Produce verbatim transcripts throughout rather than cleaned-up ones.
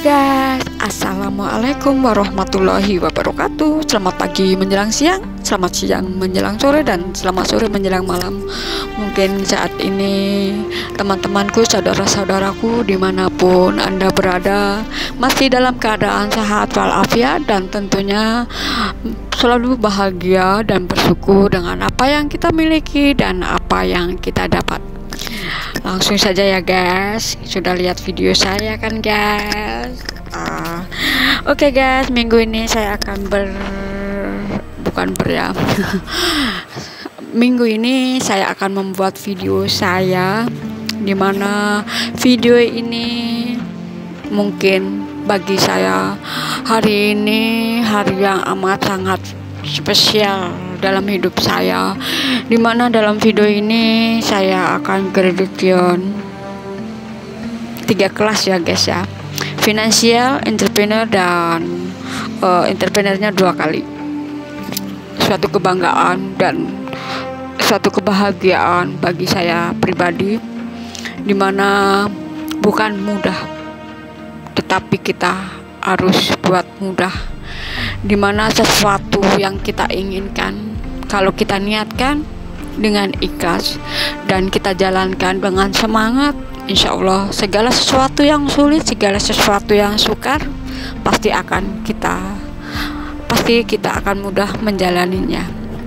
Halo guys, assalamualaikum warahmatullahi wabarakatuh. Selamat pagi menjelang siang, selamat siang menjelang sore, dan selamat sore menjelang malam. Mungkin saat ini teman-temanku, saudara-saudaraku dimanapun Anda berada, masih dalam keadaan sehat walafiat dan tentunya selalu bahagia dan bersyukur dengan apa yang kita miliki dan apa yang kita dapat. Langsung saja ya guys, sudah lihat video saya kan guys? uh, Oke okay guys, minggu ini saya akan ber bukan ber ya minggu ini saya akan membuat video saya, dimana video ini mungkin bagi saya hari ini hari yang amat sangat spesial dalam hidup saya, dimana dalam video ini saya akan graduation tiga kelas ya guys ya, financial, entrepreneur, dan uh, entrepreneurnya dua kali. Suatu kebanggaan dan suatu kebahagiaan bagi saya pribadi, dimana bukan mudah tetapi kita harus buat mudah, dimana sesuatu yang kita inginkan, kalau kita niatkan dengan ikhlas dan kita jalankan dengan semangat, insya Allah segala sesuatu yang sulit, segala sesuatu yang sukar pasti akan kita pasti kita akan mudah menjalaninya.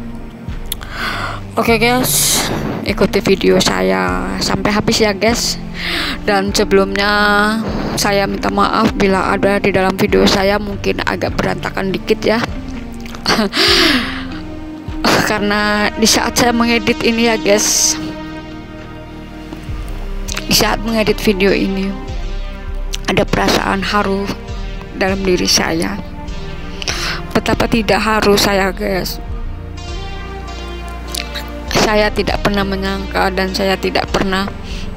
Oke guys, ikuti video saya sampai habis ya guys. Dan sebelumnya saya minta maaf bila ada di dalam video saya mungkin agak berantakan dikit ya. Karena di saat saya mengedit ini ya guys, di saat mengedit video ini ada perasaan haru dalam diri saya. Betapa tidak haru saya guys. Saya tidak pernah menyangka dan saya tidak pernah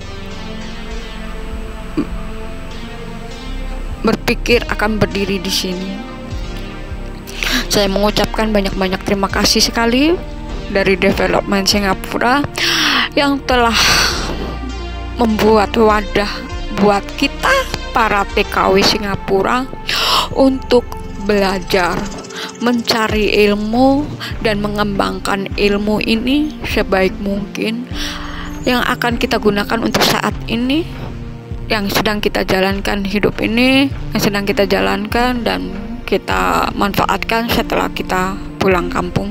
berpikir akan berdiri di sini. Saya mengucapkan banyak-banyak terima kasih sekali dari Development Singapura yang telah membuat wadah buat kita para T K W Singapura untuk belajar, mencari ilmu dan mengembangkan ilmu ini sebaik mungkin yang akan kita gunakan untuk saat ini, yang sedang kita jalankan hidup ini, yang sedang kita jalankan dan kita manfaatkan setelah kita pulang kampung.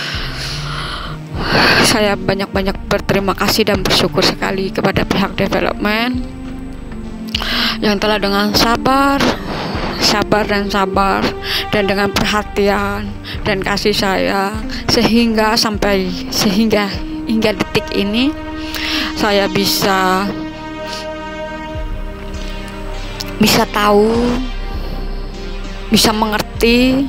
Saya banyak-banyak berterima kasih dan bersyukur sekali kepada pihak development yang telah dengan sabar sabar dan sabar dan dengan perhatian dan kasih sayang sehingga sampai sehingga hingga detik ini saya bisa bisa tahu, bisa mengerti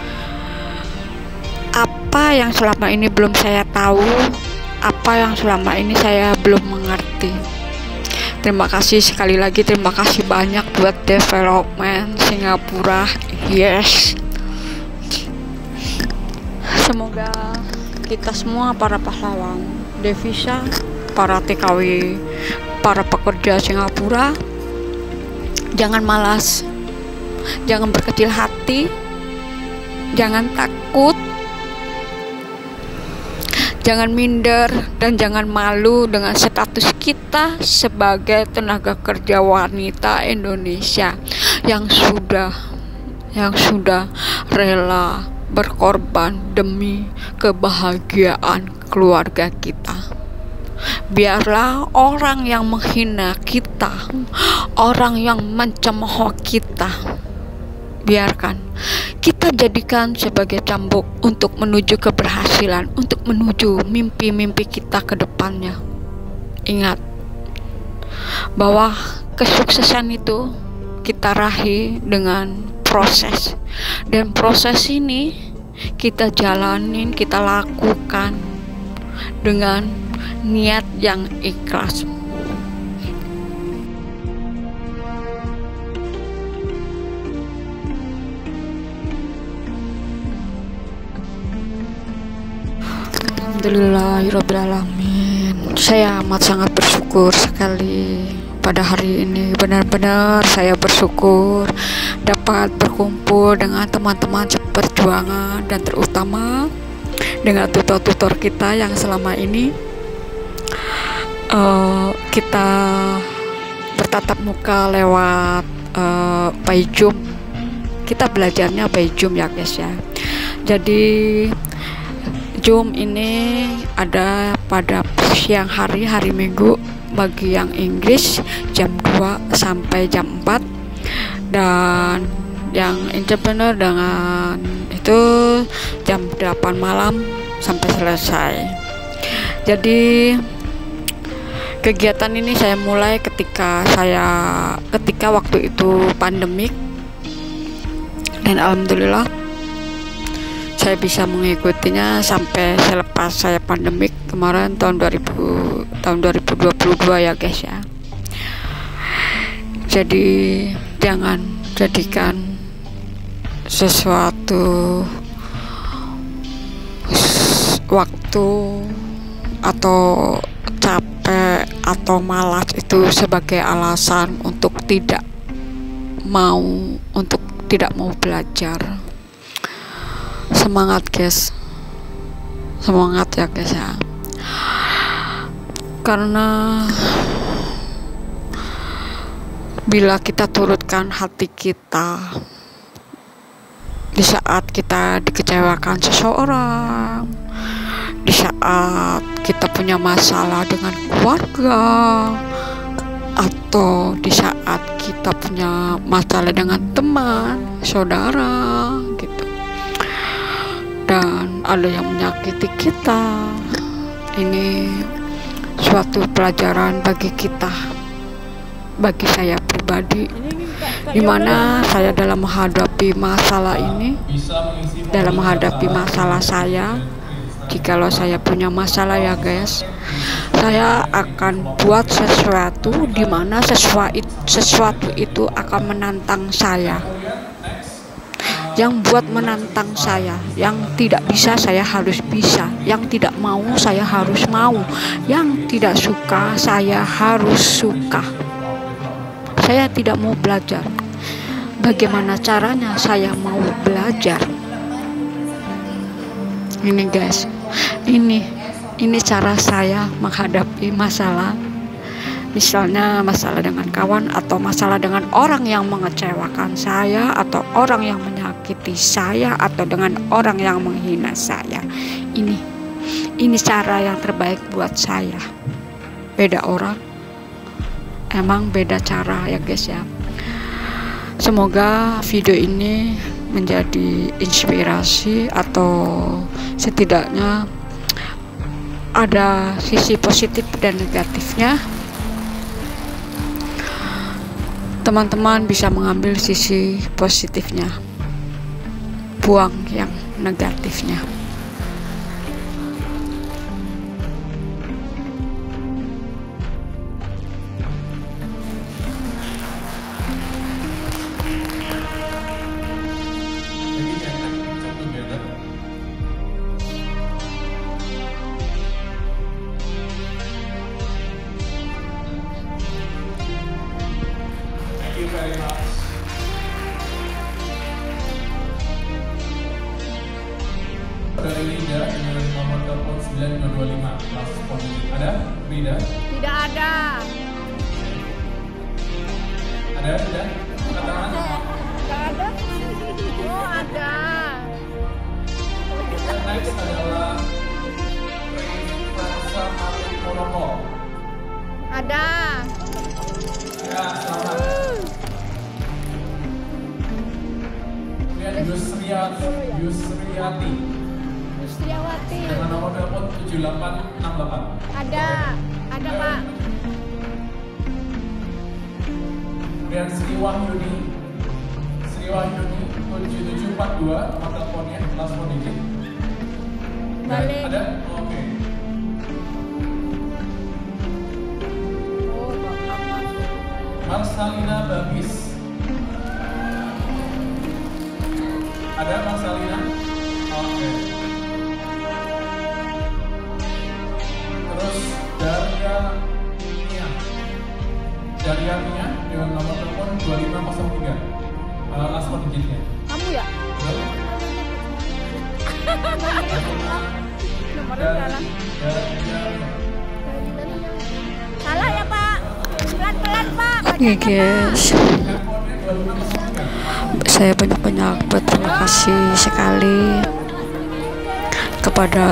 apa yang selama ini belum saya tahu, apa yang selama ini saya belum mengerti. Terima kasih sekali lagi, terima kasih banyak buat Development Singapura. Yes. Semoga kita semua para pahlawan devisa, para T K W, para pekerja Singapura, jangan malas, jangan berkecil hati, jangan takut, jangan minder, dan jangan malu dengan status kita sebagai tenaga kerja wanita Indonesia yang sudah yang sudah rela berkorban demi kebahagiaan keluarga kita. Biarlah orang yang menghina kita, orang yang mencemooh kita, biarkan kita jadikan sebagai cambuk untuk menuju keberhasilan, untuk menuju mimpi-mimpi kita ke depannya. Ingat bahwa kesuksesan itu kita raih dengan proses, dan proses ini kita jalanin, kita lakukan dengan niat yang ikhlas. Alhamdulillahirobbilalamin. Saya amat sangat bersyukur sekali pada hari ini. Benar-benar saya bersyukur dapat berkumpul dengan teman-teman seperjuangan dan terutama dengan tutor-tutor kita yang selama ini uh, kita bertatap muka lewat uh, by Zoom. Kita belajarnya by Zoom ya guys ya. Jadi Zoom ini ada pada siang hari, hari Minggu bagi yang Inggris jam dua sampai jam empat, dan yang entrepreneur dengan itu jam delapan malam sampai selesai. Jadi kegiatan ini saya mulai ketika saya ketika waktu itu pandemik, dan alhamdulillah saya bisa mengikutinya sampai selepas saya pandemik kemarin tahun dua ribu tahun dua ribu dua puluh dua ya guys ya. Jadi jangan jadikan sesuatu waktu atau capek atau malas itu sebagai alasan untuk tidak mau untuk tidak mau belajar. Semangat guys, semangat ya guys ya, karena bila kita turutkan hati kita di saat kita dikecewakan seseorang, di saat kita punya masalah dengan keluarga, atau di saat kita punya masalah dengan teman, saudara gitu, dan ada yang menyakiti kita, ini suatu pelajaran bagi kita, bagi saya pribadi, dimana saya dalam menghadapi masalah ini, dalam menghadapi masalah saya, jikalau saya punya masalah ya guys, saya akan buat sesuatu dimana sesuatu, sesuatu itu akan menantang saya. Yang buat menantang saya, yang tidak bisa saya harus bisa, yang tidak mau saya harus mau, yang tidak suka saya harus suka. Saya tidak mau belajar, bagaimana caranya saya mau belajar? Ini guys, ini ini cara saya menghadapi masalah, misalnya masalah dengan kawan atau masalah dengan orang yang mengecewakan saya, atau orang yang menyakiti saya, atau dengan orang yang menghina saya. Ini ini cara yang terbaik buat saya. Beda orang, emang beda cara ya guys ya. Semoga video ini menjadi inspirasi, atau setidaknya ada sisi positif dan negatifnya. Teman-teman bisa mengambil sisi positifnya, buang yang negatifnya. Very much. Dari Rida dengan nomor telepon sembilan dua dua lima. Ada Rida? Tidak ada. Ada Rida? Katakan. Tidak ada. Oh ada. Next adalah Rasa Mati Monopol. Ada. Ya, selamat. Kemudian Yusriati, Yusriati Yusriawati. dengan nomor telepon tujuh delapan enam delapan. Ada. Ada Ayo. Pak. Kemudian Sri Wahyuni, Sri Wahyuni tujuh tujuh empat dua, nomor teleponnya last four digit. Balik. Ada? Oke. Oh, Bapak. Marsalina Bagis. Ada Marsalina? Oke. Terus Daria Nia. jari hatinya dengan nomor telepon dua lima nol tiga. Uh, last four digitnya. Kamu ya? Nomornya salah. Salah ya Pak. Pelan-pelan Pak. Oke guys, saya banyak-banyak berterima kasih sekali kepada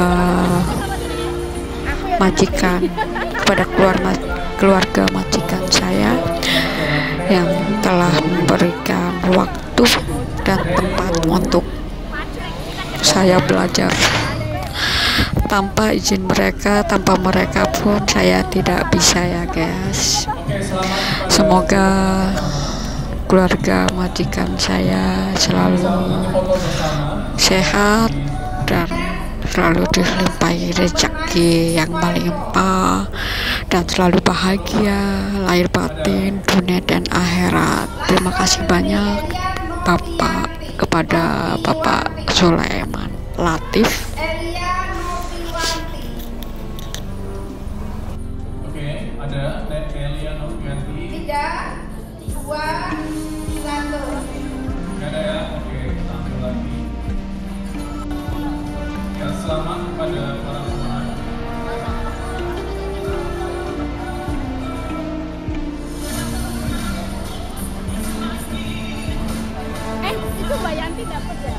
majikan, kepada keluarga keluarga majikan saya yang telah memberikan waktu dan tempat untuk saya belajar. Tanpa izin mereka, tanpa mereka pun saya tidak bisa ya guys. Semoga keluarga majikan saya selalu sehat dan selalu dilimpahi rezeki yang melimpah dan selalu bahagia lahir batin dunia dan akhirat. Terima kasih banyak Bapak, kepada Bapak Sulaiman Latif. Oke, ada Nelia Novianti. Tiga, dua, satu. Gak ada ya? Oke, kita ambil lagi. Ya, selamat pada para pemenang. Eh, itu Mbak Yanti dapat ya?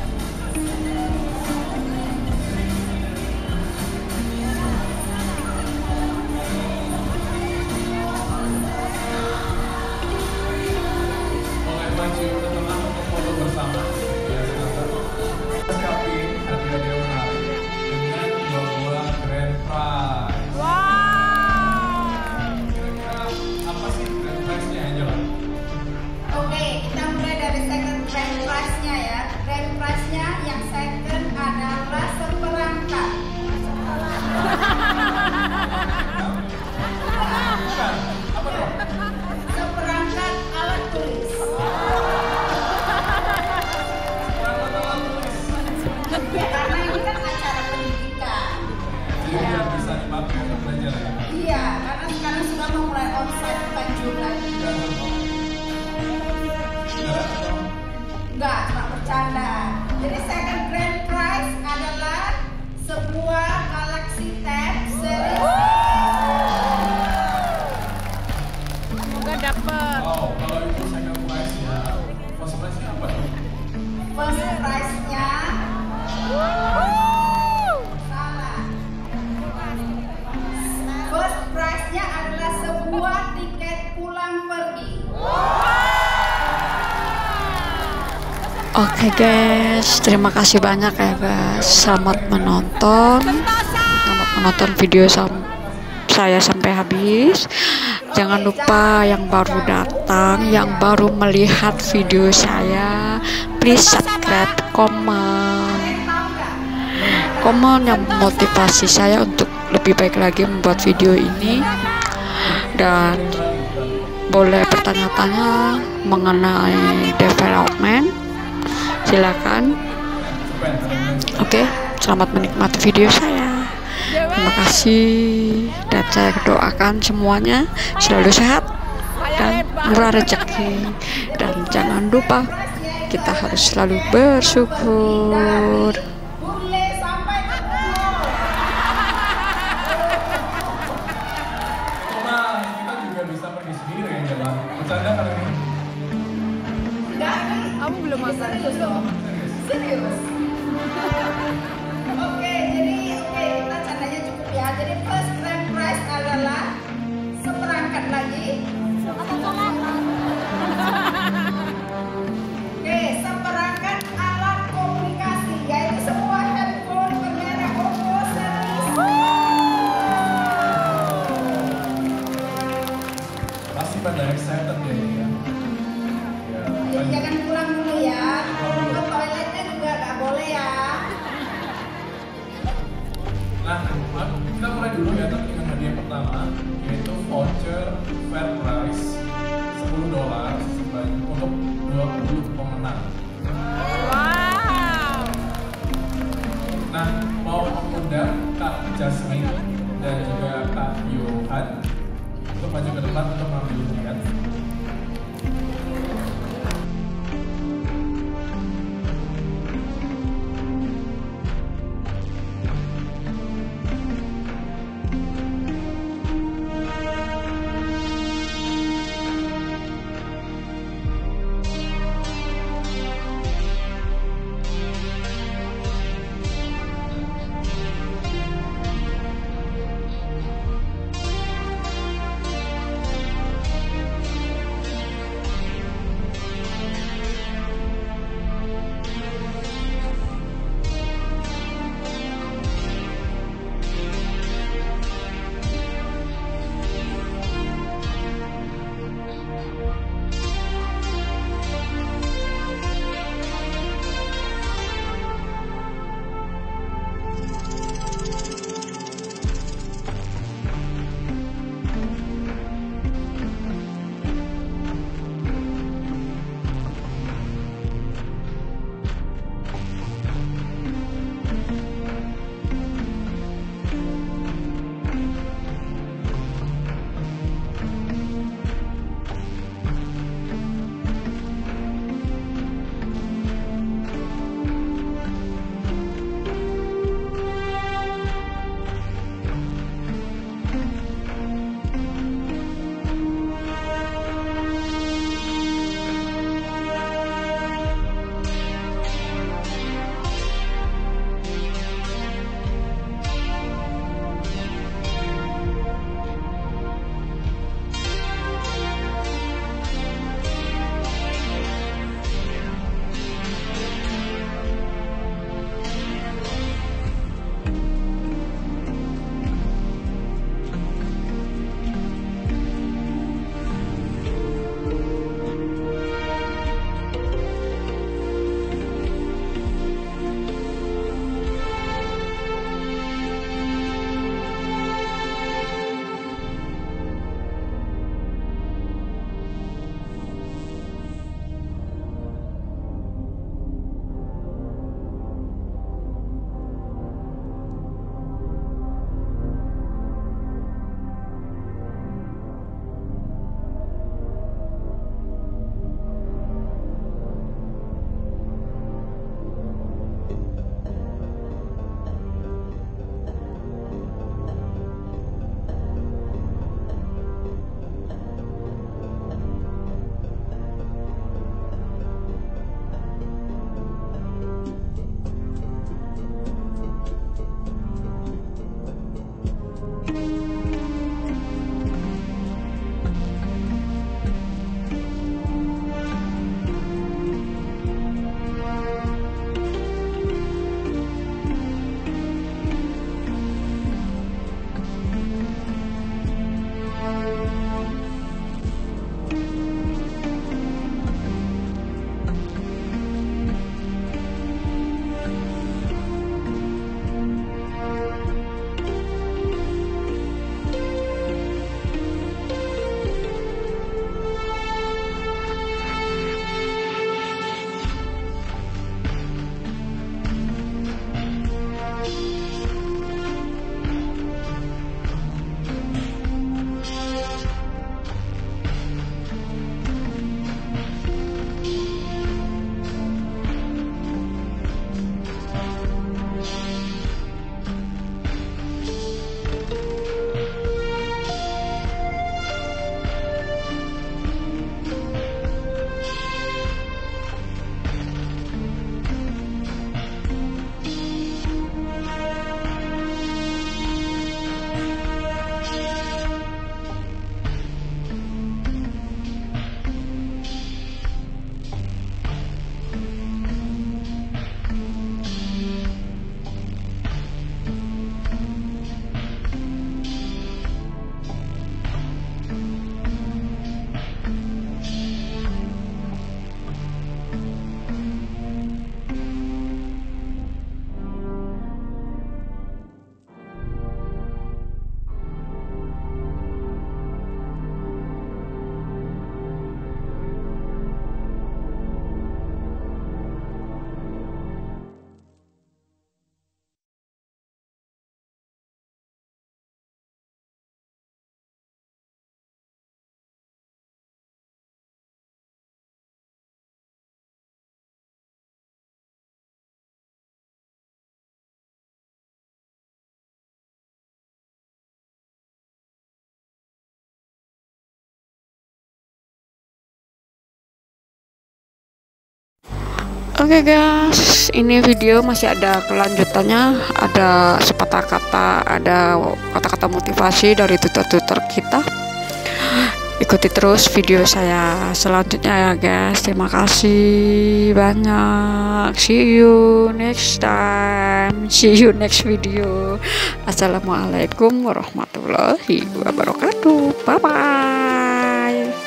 Boleh maju ke tengah untuk foto bersama. Ya, silakan. Kapten Adria Dewa dengan dua buah grand prize. Wow. Kira-kira apa sih grand prize-nya Angela? Oke, kita mulai dari second grand prize-nya ya. Grand prize-nya yang second adalah seperangkat. Bukan, apa dong? Seperangkat alat tulis. Berapa alat tulis? Ya, karena ini kan acara pendidikan. Jadi biar bisa dipakai untuk belajar ya. Iya, karena sekarang sudah memulai onsite bukan Jun lagi. Enggak, enggak, atau Enggak, cuma bercanda. Jadi second grand prize adalah sebuah Galaxy Tab series. Semoga dapet. wow, kalau itu second prize ya. First prize-nya apa dong? First prize-nya salah. First prize-nya adalah sebuah tiket pulang pergi. Oke guys, terima kasih banyak ya guys. Selamat menonton, selamat menonton video sam- saya sampai habis. Jangan lupa yang baru datang, yang baru melihat video saya, please subscribe, komen, komen yang motivasi saya untuk lebih baik lagi membuat video ini. Dan boleh bertanya-tanya mengenai development, silakan. Oke, selamat menikmati video saya. Terima kasih, dan saya doakan semuanya selalu sehat dan murah rezeki. Dan jangan lupa kita harus selalu bersyukur. Bule sampai ketemu. Nah, kita juga bisa pergi sendiri ya jalan. Bercanda kali ini. Enggak, ini Kamu belum masak serius loh. Serius. Oke, jadi oke kita candanya cukup ya. Jadi first grand prize adalah seperangkat lagi. Oke, seperangkat alat komunikasi, yaitu sebuah handphone bermerek Oppo series. Pasti pada excited ya ini ya. Ya, Jadi jangan pulang dulu ya. Kalau ke toiletnya juga nggak boleh ya. Nah, kita mulai dulu ya tapi dengan hadiah pertama, yaitu voucher fair price sepuluh dolar sebanyak untuk dua puluh pemenang. Wow. Nah, mau mengundang Kak Jasmine dan juga Kak Yohan untuk maju ke depan untuk mengambil undian. Oke guys, ini video masih ada kelanjutannya, ada sepatah kata, ada kata-kata motivasi dari tutor-tutor kita. Ikuti terus video saya selanjutnya ya guys. Terima kasih banyak. See you next time. See you next video. Assalamualaikum warahmatullahi wabarakatuh. Bye bye.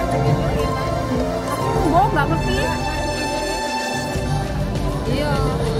Nggak ngerti. Iya.